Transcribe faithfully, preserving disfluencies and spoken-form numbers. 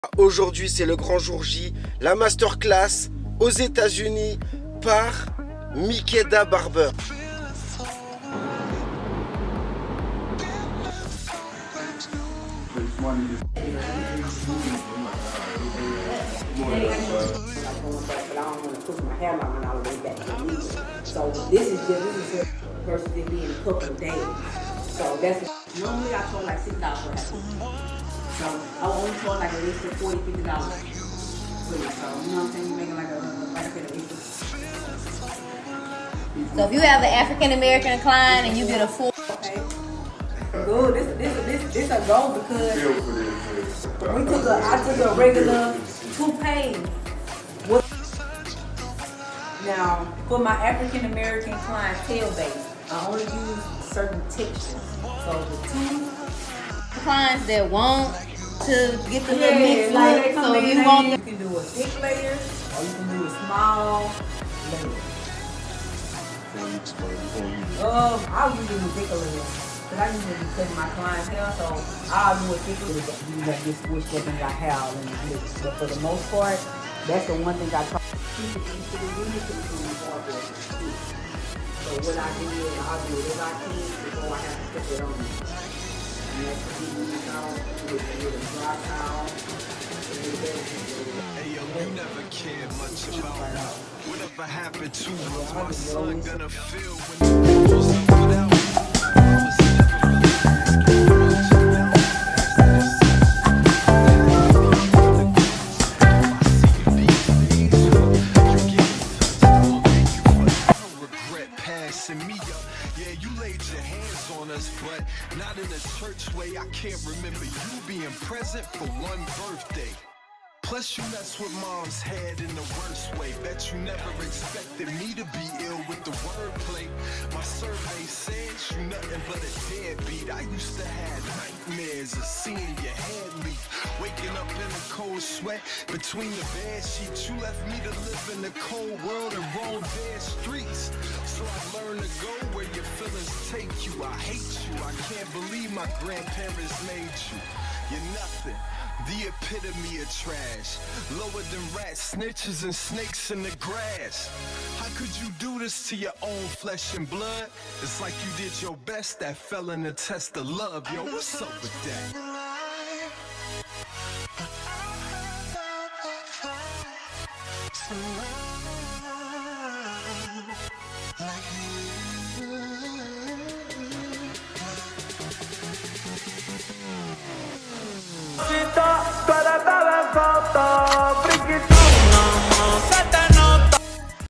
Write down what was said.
Aujourd'hui, c'est le grand jour J, la masterclass aux États-Unis par Mikeda Barber. So this is just this is versus it being a couple of days. So that's normally I charge like six dollars for that. So I only charge like at least forty, fifty dollars. So you know what I'm saying? You're making like a like I said, so if you have an African American client and you get a full okay. Good. This this this this a goal because we took a I took a regular two page. Now, for my African American clientele base, I only use certain textures. So the two clients that want to get the little yeah, mix like look, so if you in, want you can do a thick layer or you can do a small layer. Um, I'll use it with thicker layers. Because I usually be cutting my clients' hair, so I'll do a thicker layer that you like this switch that thing I have in the mix. But for the most part, that's the one thing I try. So what I do is I'll do it as I can before I have to put it on. And that's the evening out with a dry towel. Hey yo, you never cared much about whatever happened to us. My son gonna feel when he goes up without me. I was but not in a church way. I can't remember you being present for one birthday. Plus you mess with mom's head in the worst way. Bet you never expected me to be ill with the wordplay. My survey says you nothing but a deadbeat. I used to have nightmares of seeing your head leak, waking up in a cold sweat between the bed sheets. You left me to live in the cold world and roam dead streets. So I learned to go where your feelings take you. I hate you. I can't believe my grandparents made you. You're nothing. The epitome of trash. Lower than rats, snitches, and snakes in the grass. How could you do this to your own flesh and blood? It's like you did your best, that fell in the test of love. Yo, what's up with that? Para